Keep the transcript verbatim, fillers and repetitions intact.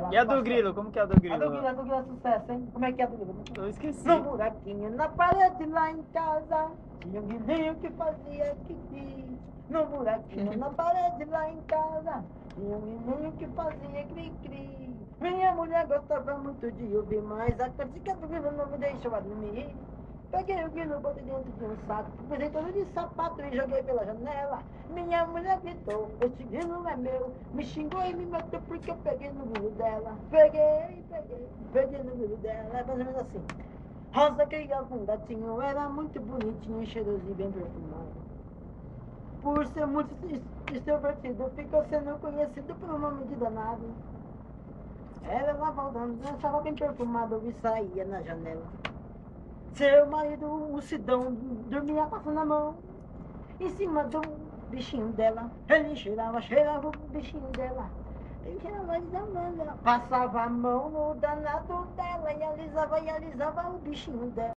E a do grilo? Como que é a do grilo? A do grilo, a do grilo é sucesso, hein? Como é que é a do grilo? Eu esqueci. No buraquinho na parede lá em casa, tinha um grilinho que fazia cri-cri. No buraquinho na parede lá em casa, tinha um grilinho que fazia cri-cri. Minha mulher gostava muito de ouvir, mas a cantiga do grilo não me deixava dormir. Peguei o grilo, botei dentro de um saco, pus todo de sapato e joguei pela janela. Minha mulher gritou, esse grilo é meu. Me xingou e me matou porque eu peguei no grilo dela. Peguei, peguei, peguei no grilo dela. É mais ou menos assim. Rosa criava um gatinho, era muito bonitinho, cheiroso e bem perfumado. Por ser muito extrovertido, ficou sendo conhecido pelo nome de danado. Ela lavava, dançava bem perfumado e saía na janela. Seu marido, o Sidão, dormia passando a mão em cima do bichinho dela. Ele cheirava, cheirava o bichinho dela. Ele cheirava, alisava, passava a mão no danado dela e alisava e alisava o bichinho dela.